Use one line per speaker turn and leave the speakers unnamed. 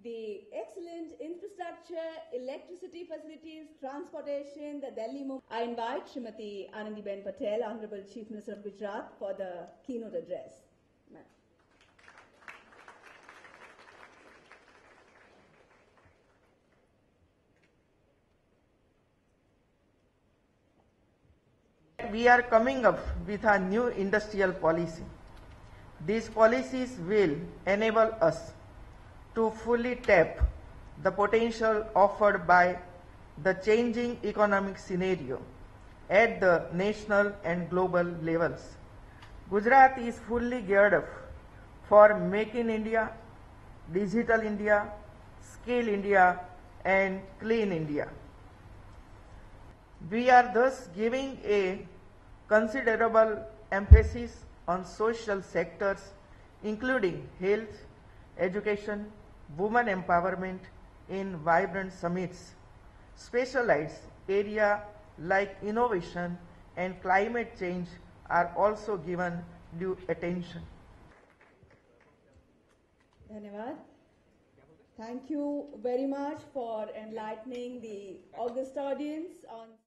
the excellent infrastructure, electricity facilities, transportation, the Delhi Mumbai. I invite Srimati Anandiben Patel, Honorable Chief Minister of Gujarat, for the keynote address.
We are coming up with a new industrial policy. These policies will enable us to fully tap the potential offered by the changing economic scenario at the national and global levels. Gujarat is fully geared up for Make in India, Digital India, Skill India, and Clean India. We are thus giving a considerable emphasis on social sectors including health, education, women empowerment in vibrant summits. Specialized areas like innovation and climate change are also given due attention.
Dhanyavad. Thank you very much for enlightening the august audience on